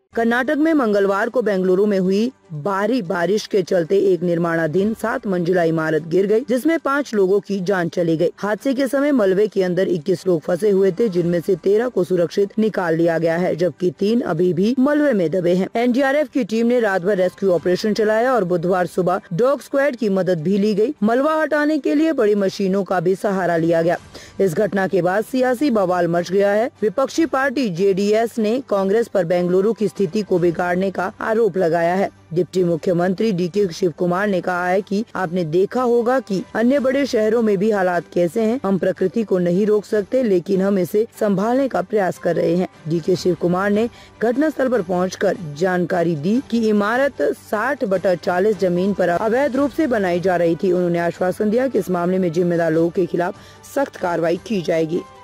कर्नाटक में मंगलवार को बेंगलुरु में हुई भारी बारिश के चलते एक निर्माणाधीन 7 मंजिला इमारत गिर गई, जिसमें 5 लोगों की जान चली गई। हादसे के समय मलबे के अंदर 21 लोग फंसे हुए थे, जिनमें से 13 को सुरक्षित निकाल लिया गया है, जबकि 3 अभी भी मलबे में दबे हैं। एनडीआरएफ की टीम ने रात भर रेस्क्यू ऑपरेशन चलाया और बुधवार सुबह डॉग स्क्वाड की मदद भी ली गई। मलबा हटाने के लिए बड़ी मशीनों का भी सहारा लिया गया। इस घटना के बाद सियासी बवाल मच गया है। विपक्षी पार्टी जेडीएस ने कांग्रेस पर बेंगलुरु की स्थिति को बिगाड़ने का आरोप लगाया है। डिप्टी मुख्यमंत्री डीके शिव कुमार ने कहा है कि आपने देखा होगा कि अन्य बड़े शहरों में भी हालात कैसे हैं। हम प्रकृति को नहीं रोक सकते, लेकिन हम इसे संभालने का प्रयास कर रहे हैं। डीके शिव कुमार ने घटनास्थल पर पहुंचकर जानकारी दी कि इमारत 60/40 जमीन पर अवैध रूप से बनाई जा रही थी। उन्होंने आश्वासन दिया कि इस मामले में जिम्मेदार लोगों के खिलाफ सख्त कार्रवाई की जाएगी।